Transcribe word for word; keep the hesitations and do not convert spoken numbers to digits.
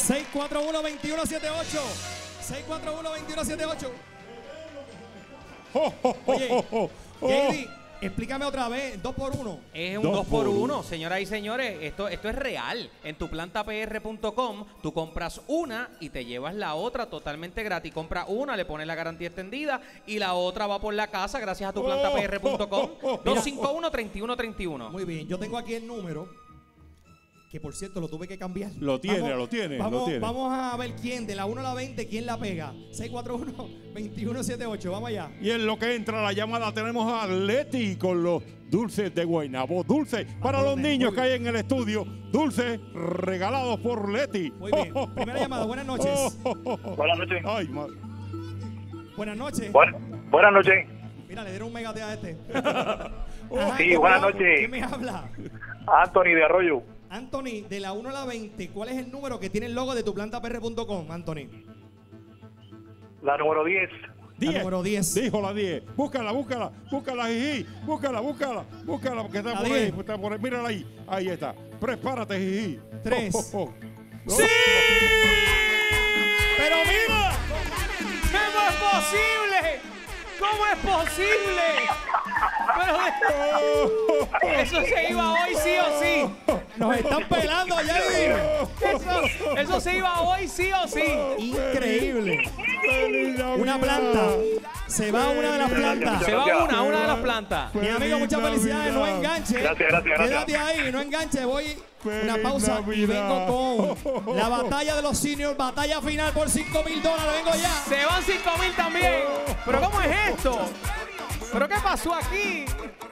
seis cuatro uno, dos uno siete ocho. seis cuatro uno, dos uno siete ocho. Oye, J D, explícame otra vez, dos por uno. Es un dos por uno, señoras y señores. Esto, esto es real. En tu planta P R punto com, tú compras una y te llevas la otra totalmente gratis. Compras una, le pones la garantía extendida y la otra va por la casa gracias a tu planta P R punto com. dos cinco uno, tres uno tres uno. Muy bien, yo tengo aquí el número, que por cierto lo tuve que cambiar. Lo tiene, vamos, lo tiene, vamos, lo tiene. Vamos a ver quién, de la uno a la veinte, quién la pega. seis cuatro uno, dos uno siete ocho, vamos allá. Y en lo que entra la llamada tenemos a Leti con los dulces de Guaynabo. Dulces para los niños que hay en el estudio. Dulces regalados por Leti. Muy bien. Primera llamada, buenas noches. Buenas noches. Ay, madre. Buenas noches. Buenas, buenas noches. Mira, le dieron un megate a este. Ajá, sí, buenas noches. ¿Quién me habla? Anthony de Arroyo. Anthony, de la uno a la veinte, ¿cuál es el número que tiene el logo de tu planta P R punto com, Anthony? La número diez. diez. La número diez. Dijo la diez. Búscala, búscala, búscala, Jiji. Búscala, búscala, búscala, porque está La por diez. ahí, está por ahí. Mírala ahí. Ahí está. Prepárate, Jiji. Tres. Oh, oh, oh. ¡Sí! Pero mira, ¿Cómo es posible? ¿Cómo es posible? Pero eso se iba hoy sí o sí. nos están pelando, J Eso, eso se iba hoy sí o sí. D. Increíble. ¡Feliz Navidad! Una planta. Se va una de las plantas. Se va una, una de las plantas. Mi amigo, muchas Feliz felicidades. No Navidad. enganche. Gracias, gracias, gracias. Quédate ahí, no enganche. Voy Feliz una pausa y Navidad. vengo con la batalla de los seniors. Batalla final por cinco mil dólares. Vengo ya. Se van cinco mil también. ¿Pero cómo es esto? ¿Pero qué pasó aquí?